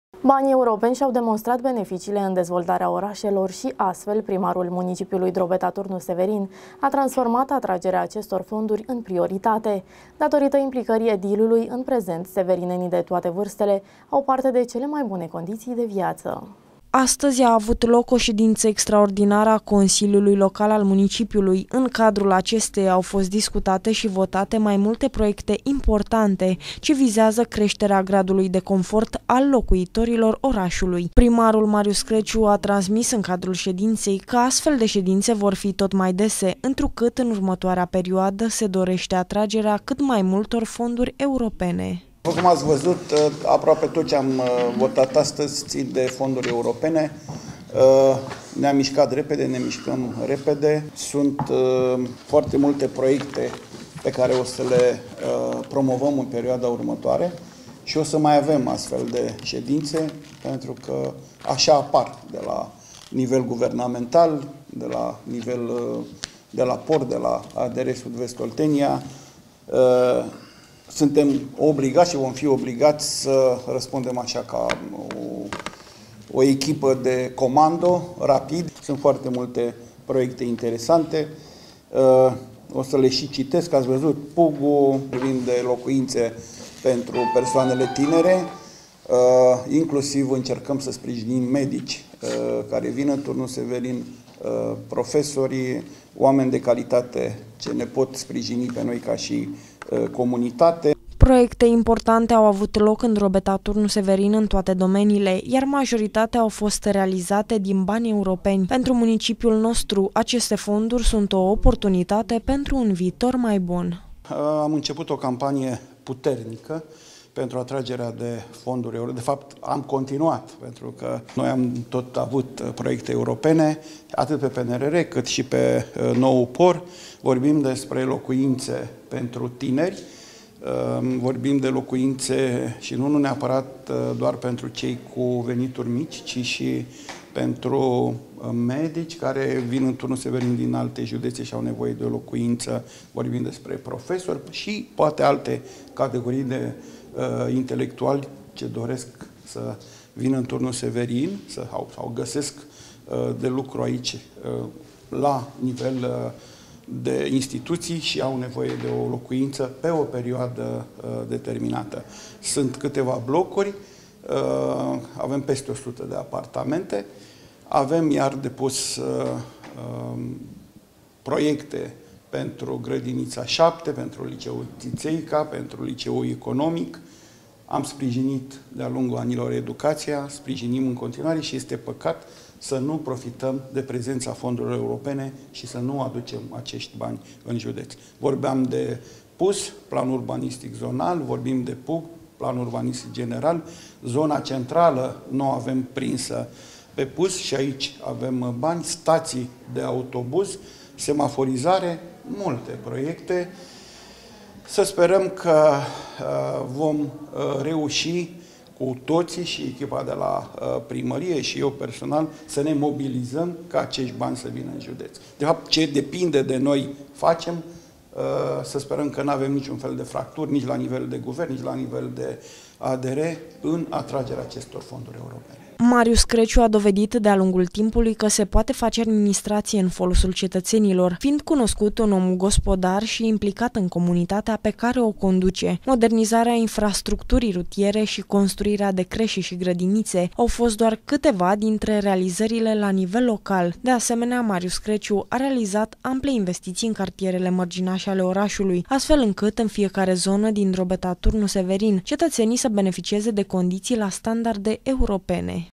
Banii europeni și-au demonstrat beneficiile în dezvoltarea orașelor și astfel primarul municipiului Drobeta Turnu Severin a transformat atragerea acestor fonduri în prioritate. Datorită implicării edilului, în prezent, severinenii de toate vârstele au parte de cele mai bune condiții de viață. Astăzi a avut loc o ședință extraordinară a Consiliului Local al municipiului. În cadrul acesteia au fost discutate și votate mai multe proiecte importante ce vizează creșterea gradului de confort al locuitorilor orașului. Primarul Marius Creciu a transmis în cadrul ședinței că astfel de ședințe vor fi tot mai dese, întrucât în următoarea perioadă se dorește atragerea cât mai multor fonduri europene. După cum ați văzut, aproape tot ce am votat astăzi țin de fonduri europene. Ne-am mișcat repede, ne mișcăm repede. Sunt foarte multe proiecte pe care o să le promovăm în perioada următoare și o să mai avem astfel de ședințe, pentru că așa apar de la nivel guvernamental, de la port, de la ADR Sud-Vest Oltenia. Suntem obligați și vom fi obligați să răspundem așa ca o echipă de comando, rapid. Sunt foarte multe proiecte interesante. O să le și citesc. Ați văzut PUG-ul, privind de locuințe pentru persoanele tinere. Inclusiv încercăm să sprijinim medici care vin în Turnul Severin, profesorii, oameni de calitate ce ne pot sprijini pe noi ca și comunitate. Proiecte importante au avut loc în Drobeta Turnu Severin în toate domeniile, iar majoritatea au fost realizate din bani europeni. Pentru municipiul nostru, aceste fonduri sunt o oportunitate pentru un viitor mai bun. Am început o campanie puternică pentru atragerea de fonduri europene. De fapt, am continuat, pentru că noi am tot avut proiecte europene, atât pe PNRR cât și pe nou POR. Vorbim despre locuințe pentru tineri, vorbim de locuințe și nu neapărat doar pentru cei cu venituri mici, ci și pentru medici care vin în Turnul Severin din alte județe și au nevoie de o locuință. Vorbim despre profesori și poate alte categorii de intelectuali ce doresc să vină în Turnul Severin sau găsesc de lucru aici la nivel de instituții și au nevoie de o locuință pe o perioadă determinată. Sunt câteva blocuri, avem peste 100 de apartamente, avem iar depus proiecte pentru Grădinița 7, pentru Liceul Țițeica, pentru Liceul Economic. Am sprijinit de-a lungul anilor educația, sprijinim în continuare și este păcat să nu profităm de prezența fondurilor europene și să nu aducem acești bani în județ. Vorbeam de PUS, Plan Urbanistic Zonal, vorbim de PUG, Plan Urbanistic General. Zona centrală nu avem prinsă pe PUS și aici avem bani, stații de autobuz, semaforizare, multe proiecte. Să sperăm că vom reuși cu toții și echipa de la primărie și eu personal să ne mobilizăm ca acești bani să vină în județ. De fapt, ce depinde de noi facem, să sperăm că nu avem niciun fel de fracturi, nici la nivel de guvern, nici la nivel de ADR, în atragerea acestor fonduri europene. Marius Creciu a dovedit de-a lungul timpului că se poate face administrație în folosul cetățenilor, fiind cunoscut un om gospodar și implicat în comunitatea pe care o conduce. Modernizarea infrastructurii rutiere și construirea de creșe și grădinițe au fost doar câteva dintre realizările la nivel local. De asemenea, Marius Creciu a realizat ample investiții în cartierele mărginașe ale orașului, astfel încât în fiecare zonă din Drobeta Turnu Severin cetățenii să beneficieze de condiții la standarde europene.